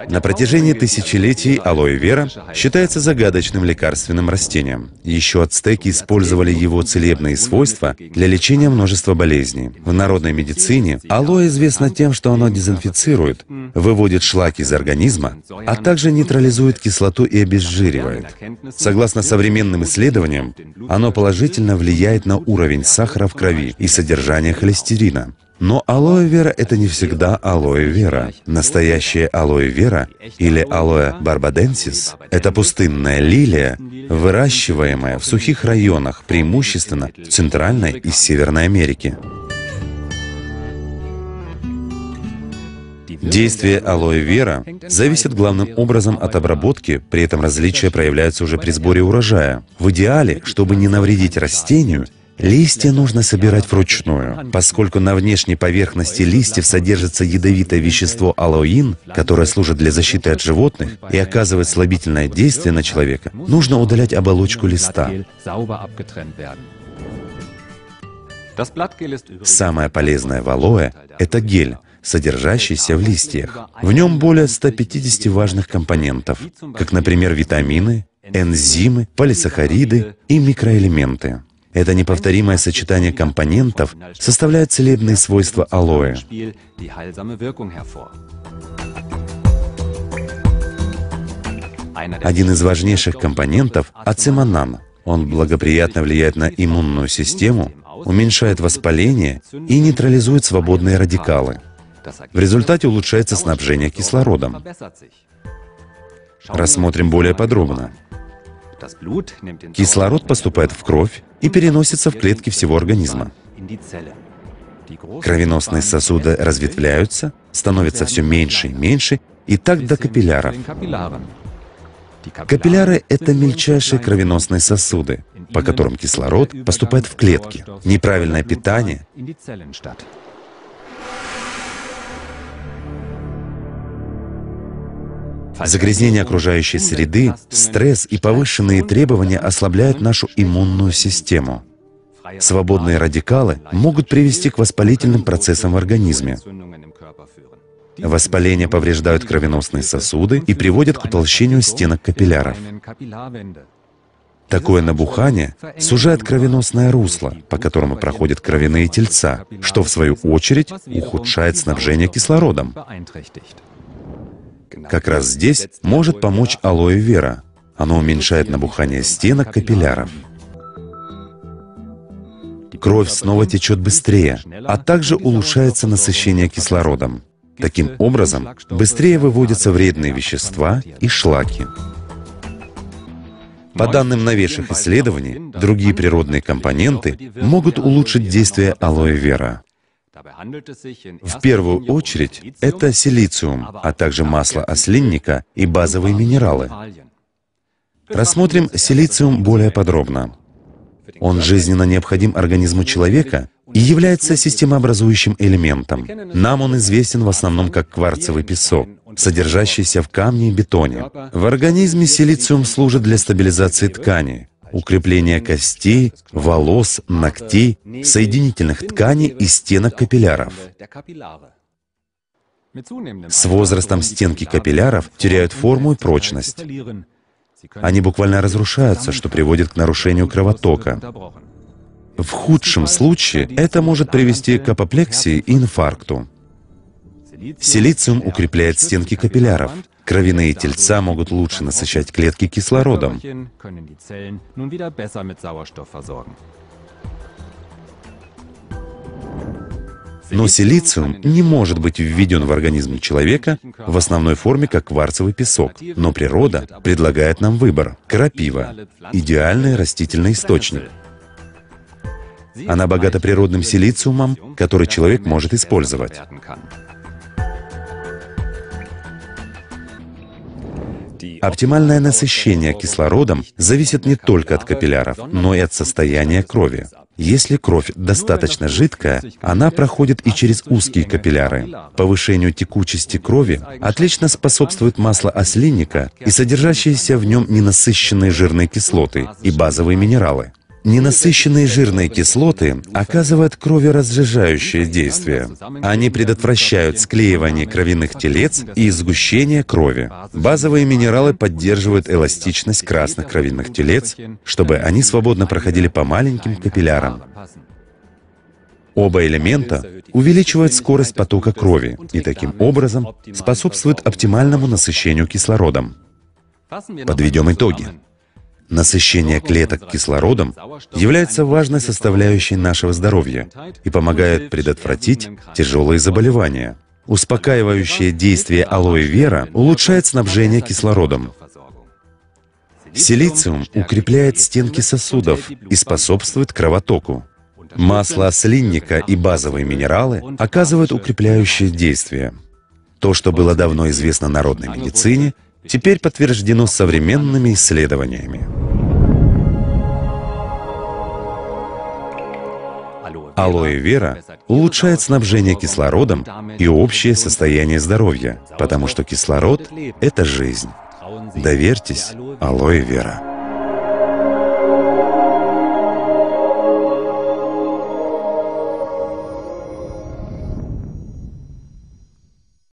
На протяжении тысячелетий алоэ вера считается загадочным лекарственным растением. Еще ацтеки использовали его целебные свойства для лечения множества болезней. В народной медицине алоэ известно тем, что оно дезинфицирует, выводит шлаки из организма, а также нейтрализует кислоту и обезжиривает. Согласно современным исследованиям, оно положительно влияет на уровень сахара в крови и содержание холестерина. Но алоэ вера — это не всегда алоэ вера. Настоящая алоэ вера или алоэ барбаденсис — это пустынная лилия, выращиваемая в сухих районах, преимущественно в Центральной и Северной Америке. Действие алоэ вера зависит главным образом от обработки, при этом различия проявляются уже при сборе урожая. В идеале, чтобы не навредить растению, листья нужно собирать вручную, поскольку на внешней поверхности листьев содержится ядовитое вещество алоин, которое служит для защиты от животных и оказывает слабительное действие на человека. Нужно удалять оболочку листа. Самое полезное в алоэ — это гель, содержащийся в листьях. В нем более 150 важных компонентов, как, например, витамины, энзимы, полисахариды и микроэлементы. Это неповторимое сочетание компонентов составляет целебные свойства алоэ. Один из важнейших компонентов — ациманан. Он благоприятно влияет на иммунную систему, уменьшает воспаление и нейтрализует свободные радикалы. В результате улучшается снабжение кислородом. Рассмотрим более подробно. Кислород поступает в кровь и переносится в клетки всего организма. Кровеносные сосуды разветвляются, становятся все меньше и меньше, и так до капилляров. Капилляры — это мельчайшие кровеносные сосуды, по которым кислород поступает в клетки. Неправильное питание загрязнение окружающей среды, стресс и повышенные требования ослабляют нашу иммунную систему. Свободные радикалы могут привести к воспалительным процессам в организме. Воспаление повреждают кровеносные сосуды и приводят к утолщению стенок капилляров. Такое набухание сужает кровеносное русло, по которому проходят кровяные тельца, что, в свою очередь, ухудшает снабжение кислородом. Как раз здесь может помочь алоэ вера. Оно уменьшает набухание стенок капилляров. Кровь снова течет быстрее, а также улучшается насыщение кислородом. Таким образом, быстрее выводятся вредные вещества и шлаки. По данным новейших исследований, другие природные компоненты могут улучшить действие алоэ вера. В первую очередь, это силициум, а также масло ослинника и базовые минералы. Рассмотрим силициум более подробно. Он жизненно необходим организму человека и является системообразующим элементом. Нам он известен в основном как кварцевый песок, содержащийся в камне и бетоне. В организме силициум служит для стабилизации тканей, укрепления костей, волос, ногтей, соединительных тканей и стенок капилляров. С возрастом стенки капилляров теряют форму и прочность. Они буквально разрушаются, что приводит к нарушению кровотока. В худшем случае это может привести к апоплексии и инфаркту. Силициум укрепляет стенки капилляров. Кровяные тельца могут лучше насыщать клетки кислородом. Но силициум не может быть введен в организм человека в основной форме как кварцевый песок. Но природа предлагает нам выбор. Крапива — идеальный растительный источник. Она богата природным силициумом, который человек может использовать. Оптимальное насыщение кислородом зависит не только от капилляров, но и от состояния крови. Если кровь достаточно жидкая, она проходит и через узкие капилляры. Повышению текучести крови отлично способствует масло ослинника и содержащиеся в нем ненасыщенные жирные кислоты и базовые минералы. Ненасыщенные жирные кислоты оказывают кроверазжижающее действие. Они предотвращают склеивание кровяных телец и сгущение крови. Базовые минералы поддерживают эластичность красных кровяных телец, чтобы они свободно проходили по маленьким капиллярам. Оба элемента увеличивают скорость потока крови и таким образом способствуют оптимальному насыщению кислородом. Подведем итоги. Насыщение клеток кислородом является важной составляющей нашего здоровья и помогает предотвратить тяжелые заболевания. Успокаивающее действие алоэ вера улучшает снабжение кислородом. Силициум укрепляет стенки сосудов и способствует кровотоку. Масло ослинника и базовые минералы оказывают укрепляющее действие. То, что было давно известно народной медицине, теперь подтверждено современными исследованиями. Алоэ вера улучшает снабжение кислородом и общее состояние здоровья, потому что кислород — это жизнь. Доверьтесь алоэ вера.